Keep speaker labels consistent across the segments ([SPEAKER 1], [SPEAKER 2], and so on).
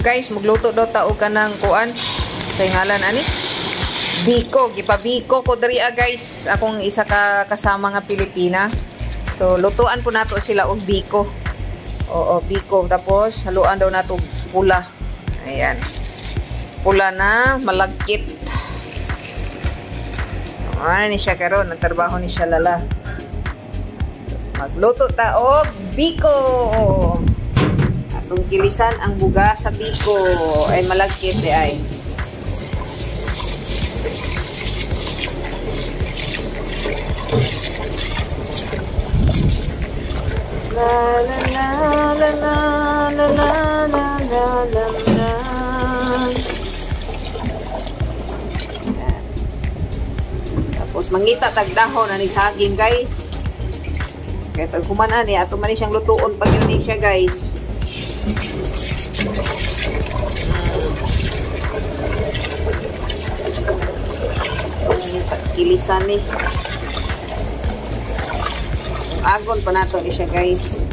[SPEAKER 1] guys, magluto daw tao ka ng kuan. Sa ngalan ani? Biko, gipabiko ko diri guys. Akong isa ka kasama nga Pilipina. So lutuan po nato sila og biko. Oo, biko. Tapos haluan daw nato pula. Ayan. Pula na malagkit. So, ni siya karon, nagtrabaho ni siya lala. Magluto ta og biko. Atong kilisan ang buga sa biko ay malagkit ay. La la la la la la la la la la la. Tapos mangita tagdahon na ni saging guys. Kaya pag kumanan eh, ato man siyang lutuon pag yun siya guys. Kilisan eh. Agon pa nato ni siya guys.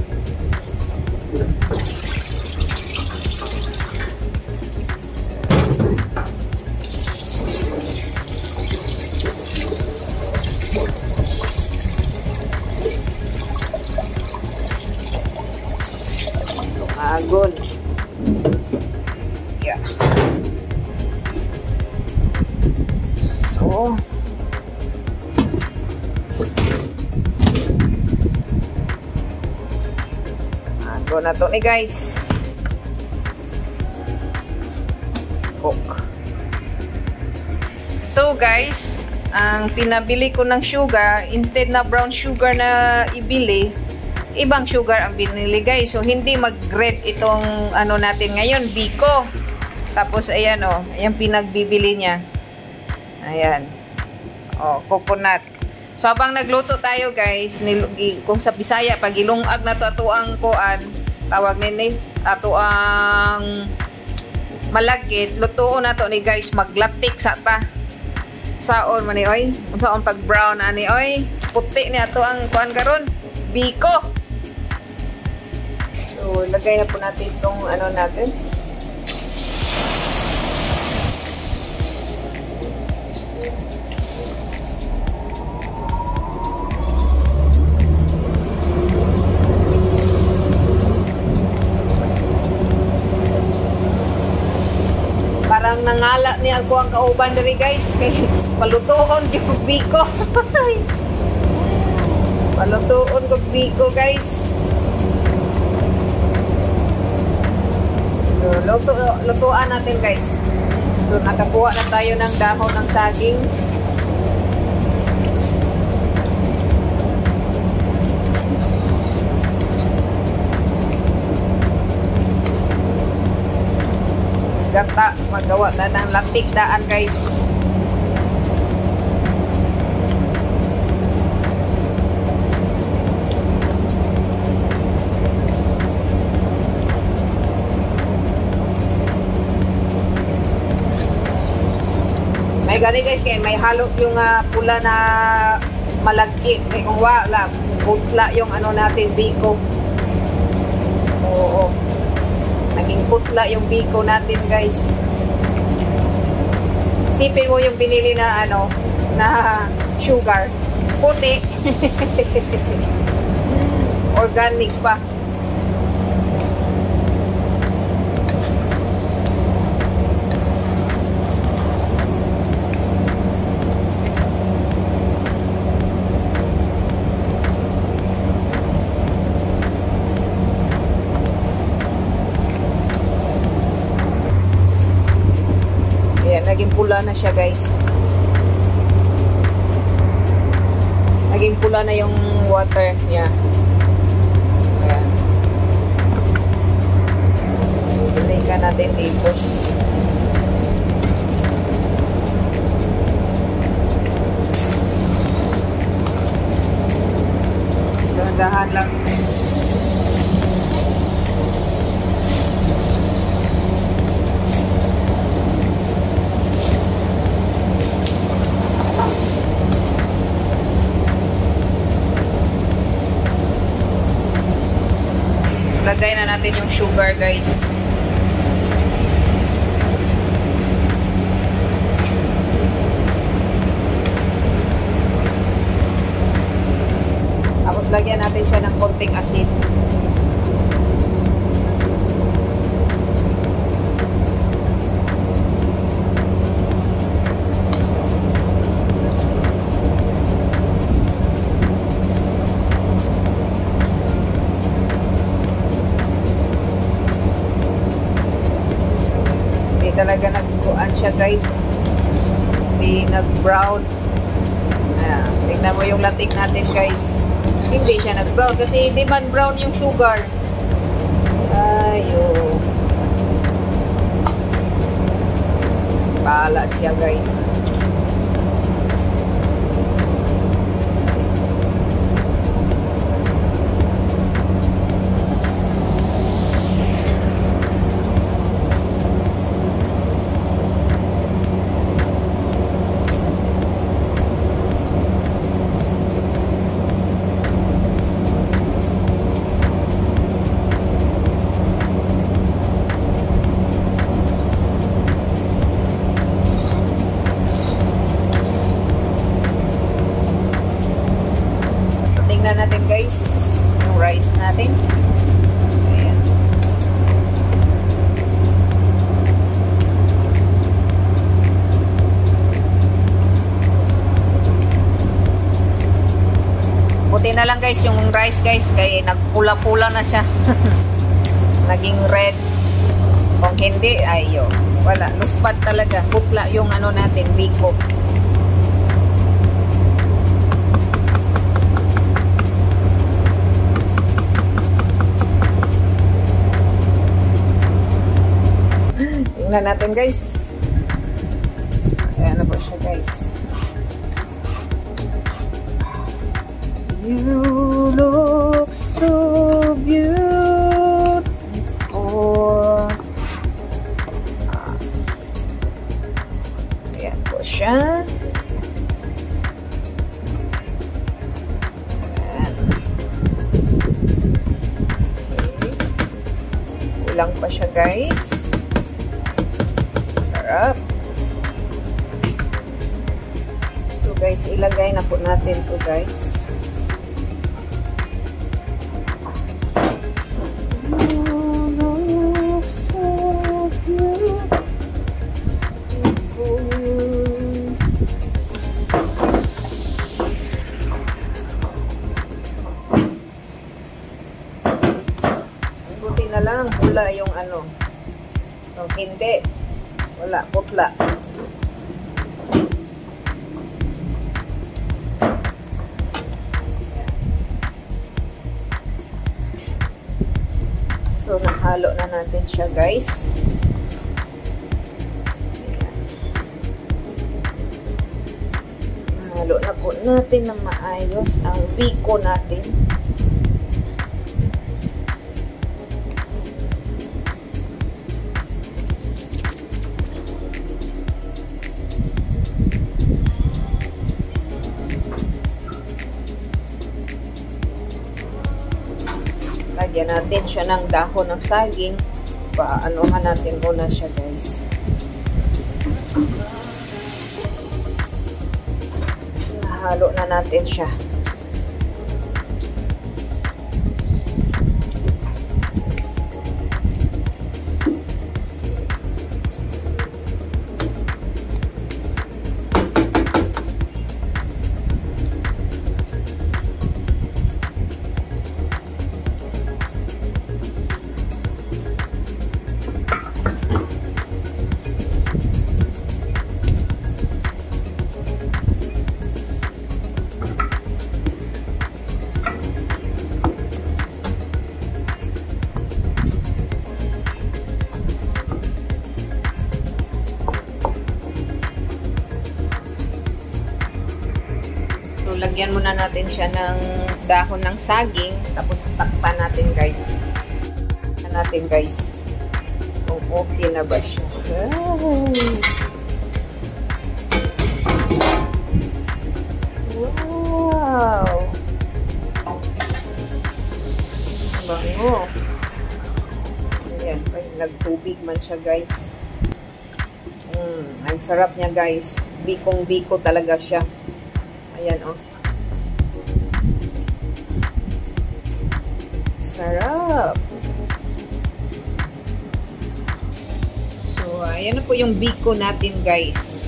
[SPEAKER 1] Agon. Yeah. So agon na to ni guys. Cook. So guys, ang pinabili ko ng sugar, instead na brown sugar na ibili, ibang sugar ang binili guys. So hindi mag-red itong ano natin ngayon, biko. Tapos ayan oh, ayan pinagbibili niya. Ayan. Oh, coconut. So habang nagluto tayo guys, kung sa Bisaya pag ilungag na to ato ang kuan, tawag nini, ato ang malagkit, lutuon na to ni guys, maglatik sa ta. Saon man ni oy, unsaon pag brown ani oy, puti ni ato ang kuan karon, biko. So, lagay na po natin itong ano natin. Parang nangala ni ako ang kauban diri guys. Kay palutuon yung biko. Palutuon ko biko guys. So, lutuan natin guys. So, nakakuha na tayo ng dahon ng saging. Gata, magawa na ng latik daan guys. May gani guys, kaya may halo yung pula na malagkit. Kaya kung wala, putla yung ano natin, biko. Oo. Naging putla yung biko natin guys. Sipin mo yung binili na ano, na sugar. Puti. Organic pa. Naging pula na siya guys. Naging pula na yung water niya. Ayan. Balikan natin dito. Dahan-dahan lang. Lagay na natin yung sugar guys. lagyan natin siya ng konting asin.
[SPEAKER 2] Talaga nagkuan siya guys, hindi nag-brown. Tingnan mo yung latik natin guys, hindi siya nag-brown kasi hindi man brown yung sugar. Ayo, bahala siya guys. Tingnan natin guys yung rice natin. Ayan. Buti na lang guys yung rice guys, kaya nagpula-pula na siya. Naging red. Kung hindi, ayo, wala, luspat talaga, putla yung ano natin, biko. Tingnan natin guys. Ayan na po siya guys. You look so beautiful. Ayan po siya. Ayan. Okay. Kulang pa siya guys. Sarap. So guys, ilagay na po natin to guys. Buti na lang pula yung ano. Kung hindi, wala, putla. So, nahalo na natin siya, guys. Nahalo na po natin ng maayos ang biko natin. Lagyan natin siya ng dahon ng saging. Paanuhan natin muna siya guys. Nahalo na natin siya. Lagyan muna natin siya ng dahon ng saging, tapos takpan natin guys. Takpan natin guys kung okay na ba siya. Wow! Bango! Ayan, nagtubig man siya guys. Ang sarap niya guys. Bikong-biko talaga siya. Ayan, oh.
[SPEAKER 1] Sarap. So, ayan na po yung biko natin, guys.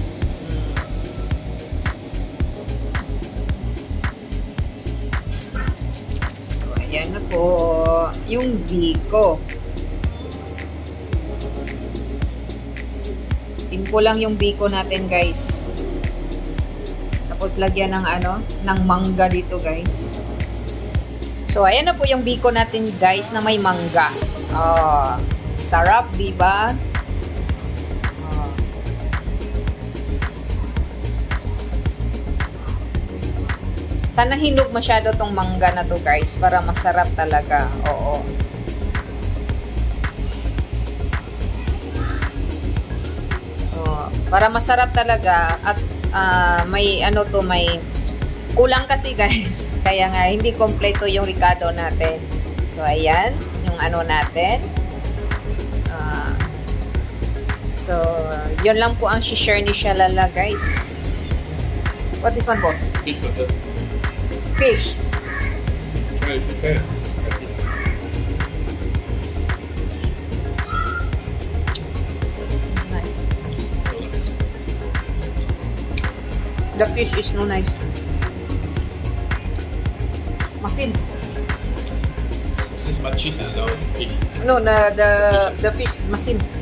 [SPEAKER 1] So, ayan na po yung biko. Simple lang yung biko natin, guys. Tapos lagyan ng ng mangga dito, guys. So ayan na po yung biko natin, guys, na may mangga. Oh, sarap, 'di ba? Oh. Sana hinog masyado tong mangga na to, guys, para masarap talaga. Oo. Para masarap talaga at may may kulang kasi, guys. Kaya nga hindi kompleto yung ricado natin. So ayan, yung natin. So yun lang po ang share ni Shalala, guys. What is one, boss?
[SPEAKER 3] Fish butter.
[SPEAKER 1] Fish.
[SPEAKER 3] Try if you can.
[SPEAKER 1] The fish is no nice. Masin.
[SPEAKER 3] This is much cheese and a lot of fish.
[SPEAKER 1] No, the fish masin.